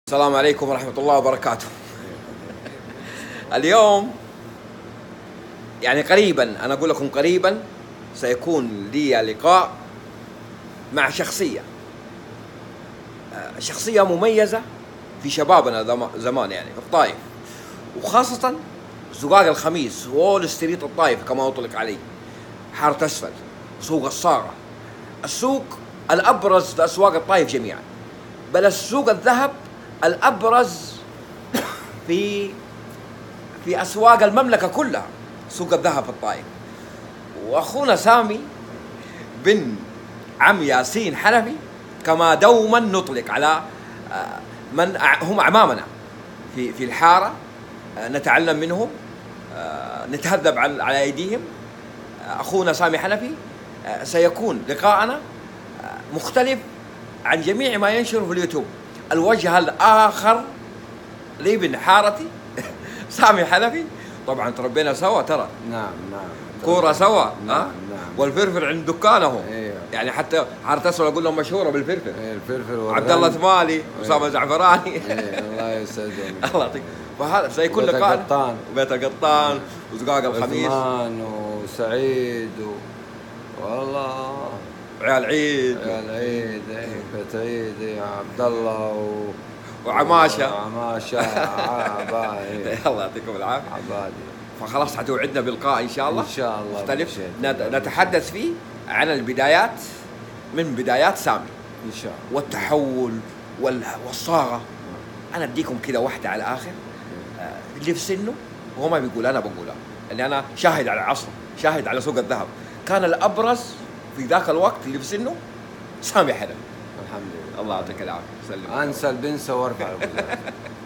السلام عليكم ورحمة الله وبركاته. اليوم يعني قريبا، أنا أقول لكم قريبا سيكون لي لقاء مع شخصية مميزة في شبابنا زمان، يعني في الطائف، وخاصة زقاق الخميس، وول ستريت الطائف كما أطلق عليه، حارة أسفل، سوق الصاغة، السوق الأبرز في أسواق الطائف جميعا، بل السوق الذهب الأبرز في أسواق المملكة كلها، سوق الذهب في الطائف. وأخونا سامي بن عم ياسين حنفي، كما دوما نطلق على من هم أعمامنا في الحارة، نتعلم منهم، نتهذب على أيديهم. أخونا سامي حنفي سيكون لقاءنا مختلف عن جميع ما ينشره في اليوتيوب. الوجه الآخر لابن حارتي سامي حنفي، طبعا تربينا سوا، ترى نعم كورة سوا، نعم. والفرفر عند دكانهم، ايوه. يعني حتى حارة أسفل أقول لهم مشهورة بالفرفر. الفلفل عبد الله ثمالي، أسامة زعفراني. الله يسعدهم. الله يعطيك. فهذا سيكون بيت لقاء القطان. وبيت القطان وزقاق الخميس عثمان وسعيد والله وعيال عيد العيد، بيت عيد يا عبد الله وعماشة. عبادي. الله يعطيكم العافية. عبادي. فخلاص حتوعدنا بلقاء إن شاء الله، إن شاء الله مختلف بشيء. نتحدث فيه عن البدايات، من بدايات سامي إن شاء الله، والتحول والصاغة. أنا أديكم كذا واحدة على الآخر، اللي في سنه وهو ما بيقول، أنا بقولها، اللي أنا شاهد على عصره، شاهد على سوق الذهب. كان الأبرز في ذاك الوقت اللي في سنه سامي حنفي. الحمد لله. الله يعطيك العافية. سلم. أنسى البنسى وارفع القدر.